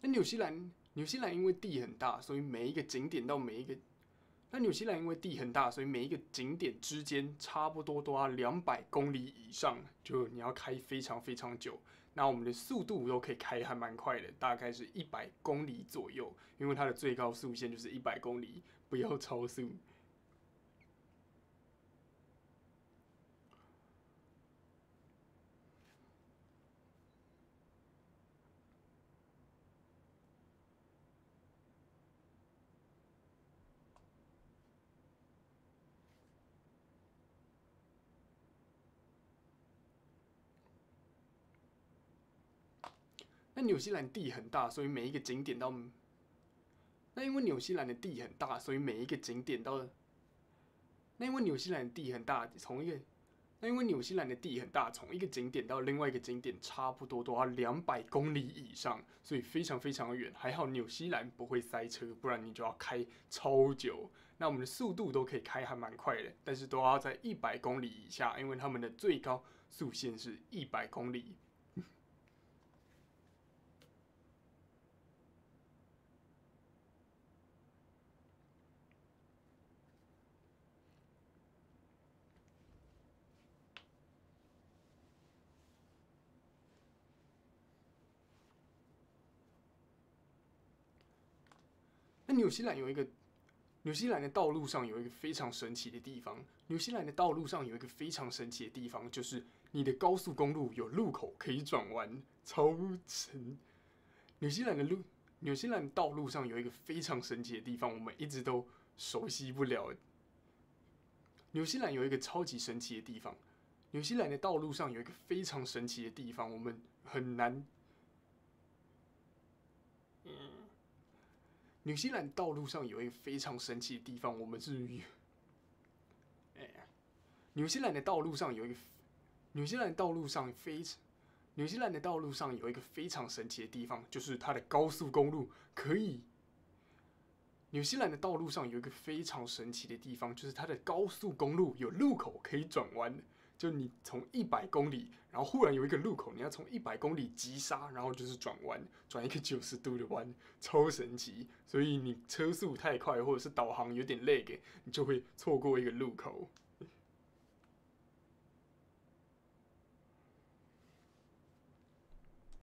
那纽西兰因为地很大，所以每一个景点到每一个那纽西兰因为地很大，所以每一个景点之间差不多都要200公里以上，就你要开非常非常久。那我们的速度都可以开还蛮快的，大概是100公里左右，因为它的最高速限就是100公里，不要超速。那纽西兰地很大，所以每一个景点到那因为纽西兰的地很大，所以每一个景点到那因为纽西兰的地很大，从一个那因为纽西兰的地很大，从一个景点到另外一个景点差不多都要200公里以上，所以非常非常远。还好纽西兰不会塞车，不然你就要开超久。那我们的速度都可以开还蛮快的，但是都要在100公里以下，因为他们的最高速限是100公里。那纽西兰的道路上有一个非常神奇的地方。纽西兰的道路上有一个非常神奇的地方，就是你的高速公路有路口可以转弯，超神。纽西兰的路，纽西兰道路上有一个非常神奇的地方，我们一直都熟悉不了。纽西兰有一个超级神奇的地方，纽西兰的道路上有一个非常神奇的地方，我们很难。纽西兰道路上有一个非常神奇的地方，我们是，纽西兰的道路上有一个，纽西兰道路上非常，纽西兰的道路上有一个非常神奇的地方，就是它的高速公路可以。纽西兰的道路上有一个非常神奇的地方，就是它的高速公路有路口可以转弯。就你从100公里，然后忽然有一个路口，你要从100公里急刹，然后就是转弯，转一个90度的弯，超神奇。所以你车速太快，或者是导航有点累，你就会错过一个路口。